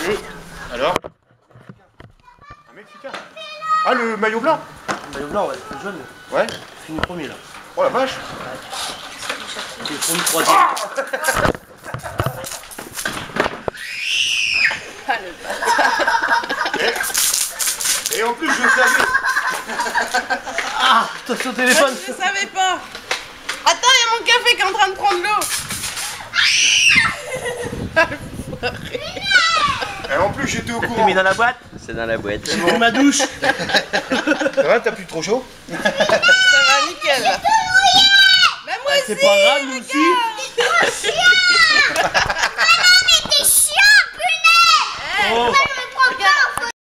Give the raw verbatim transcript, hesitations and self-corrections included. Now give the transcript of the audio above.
jeu. Alors? Un Mexicain. Ah, le maillot blanc? Le maillot blanc, ouais, le jaune. Ouais. Fini premier là. Oh la vache. Ouais. Il est premier troisième. Ah Ah le bâtard. Et, et en plus, je savais. Ah, attention au téléphone. Je savais pas. Attends, il y a mon café qui est en train de prendre l'eau. Et en plus, j'étais au T'as courant. mis dans la boîte? C'est dans la boîte. J'ai mis ma douche. Ça va, t'as plus trop chaud? Ça va nickel là. Bah moi Ah, aussi. c'est pas grave, nous aussi.